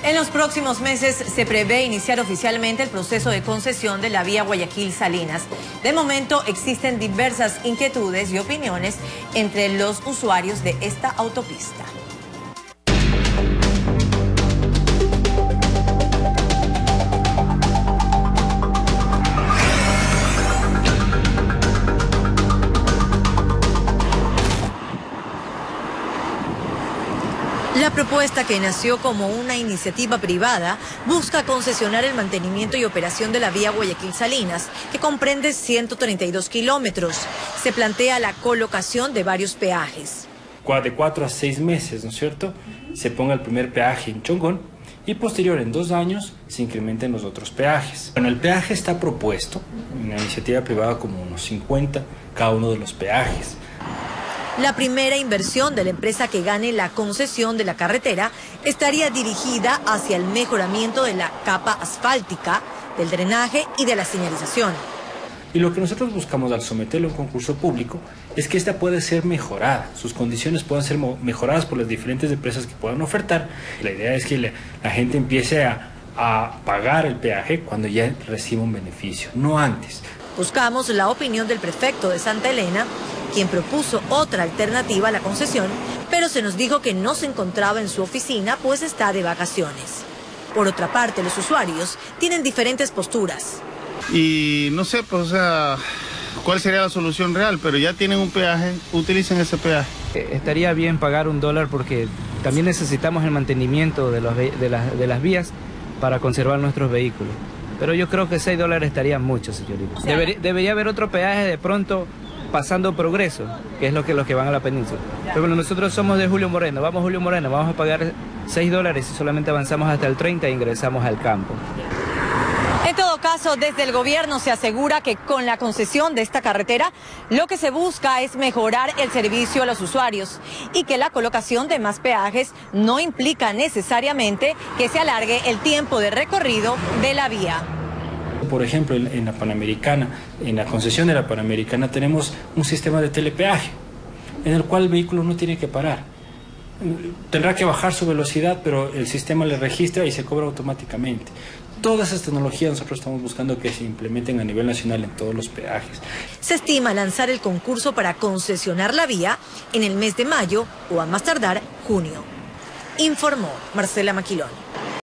En los próximos meses se prevé iniciar oficialmente el proceso de concesión de la vía Guayaquil-Salinas. De momento existen diversas inquietudes y opiniones entre los usuarios de esta autopista. La propuesta, que nació como una iniciativa privada, busca concesionar el mantenimiento y operación de la vía Guayaquil-Salinas, que comprende 132 kilómetros. Se plantea la colocación de varios peajes. De 4 a 6 meses, ¿no es cierto?, se ponga el primer peaje en Chongón y posterior, en 2 años, se incrementen los otros peajes. Bueno, el peaje está propuesto en la iniciativa privada como unos 50 cada uno de los peajes. La primera inversión de la empresa que gane la concesión de la carretera estaría dirigida hacia el mejoramiento de la capa asfáltica, del drenaje y de la señalización. Y lo que nosotros buscamos al someterlo a un concurso público es que esta pueda ser mejorada, sus condiciones puedan ser mejoradas por las diferentes empresas que puedan ofertar. La idea es que la gente empiece a pagar el peaje cuando ya reciba un beneficio, no antes. Buscamos la opinión del prefecto de Santa Elena, quien propuso otra alternativa a la concesión, pero se nos dijo que no se encontraba en su oficina, pues está de vacaciones. Por otra parte, los usuarios tienen diferentes posturas. Y no sé, pues, o sea, cuál sería la solución real, pero ya tienen un peaje, utilicen ese peaje. Estaría bien pagar $1 porque también necesitamos el mantenimiento de las vías para conservar nuestros vehículos. Pero yo creo que $6 estaría mucho, señorita. Debería haber otro peaje de pronto pasando Progreso, que es los que van a la península. Pero bueno, nosotros somos de Julio Moreno, vamos a pagar $6 y solamente avanzamos hasta el 30 e ingresamos al campo. En todo caso, desde el gobierno se asegura que con la concesión de esta carretera, lo que se busca es mejorar el servicio a los usuarios y que la colocación de más peajes no implica necesariamente que se alargue el tiempo de recorrido de la vía. Por ejemplo, en la Panamericana, en la concesión de la Panamericana tenemos un sistema de telepeaje en el cual el vehículo no tiene que parar. Tendrá que bajar su velocidad, pero el sistema le registra y se cobra automáticamente. Todas esas tecnologías nosotros estamos buscando que se implementen a nivel nacional en todos los peajes. Se estima lanzar el concurso para concesionar la vía en el mes de mayo o a más tardar junio. Informó Marcela Maquilón.